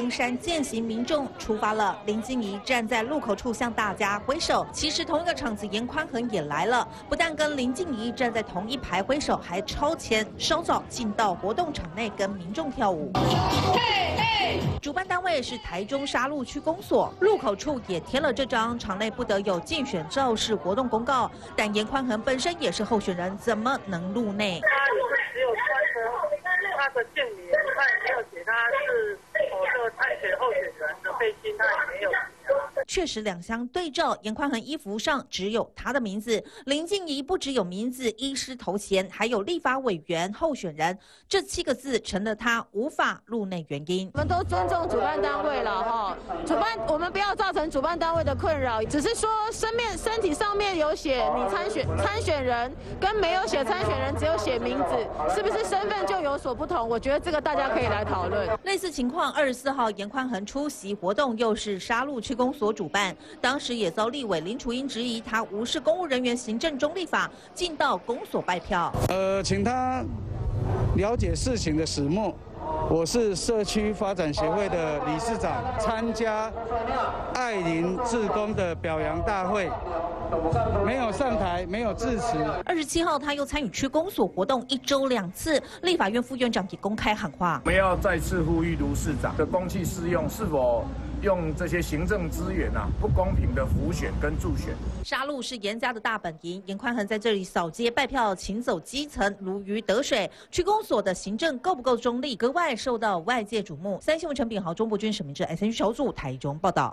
登山健行民众出发了。林静怡站在路口处向大家挥手。其实同一个场子，严宽恒也来了，不但跟林静怡站在同一排挥手，还超前稍早进到活动场内跟民众跳舞。主办单位是台中沙鹿区公所，路口处也贴了这张场内不得有竞选造势活动公告。但严宽恒本身也是候选人，怎么能入内？ 他也是只有穿着他的姓名，他也没有写他是这个参选候选人的背心，他也没有。 确实两相对照，严宽恒衣服上只有他的名字，林静怡不只有名字、医师头衔，还有立法委员候选人，这7个字成了他无法入内原因。 我们都尊重主办单位了哈，我们不要造成主办单位的困扰，只是说身体上面有写你参选人，跟没有写参选人，只有写名字，是不是身份就有所不同？我觉得这个大家可以来讨论。 类似情况，24号严宽恒出席活动，又是沙鹿区公所主办，当时也遭立委林楚英质疑他无视公务人员行政中立法，进到公所拜票。 请他了解事情的始末。我是社区发展协会的理事长，参加爱邻志工的表扬大会，没有上台，没有致辞。 27号他又参与区公所活动1周2次，立法院副院长也公开喊话： 我们要再次呼吁卢市长的公器私用，是否用这些行政资源不公平的浮选跟助选。 沙鹿是严家的大本营，严宽恒在这里扫街拜票，请走基层如鱼得水。区公所的行政够不够中立，格外受到外界瞩目。3新闻陈炳豪、钟博君、沈明志 SN 小组台中报道。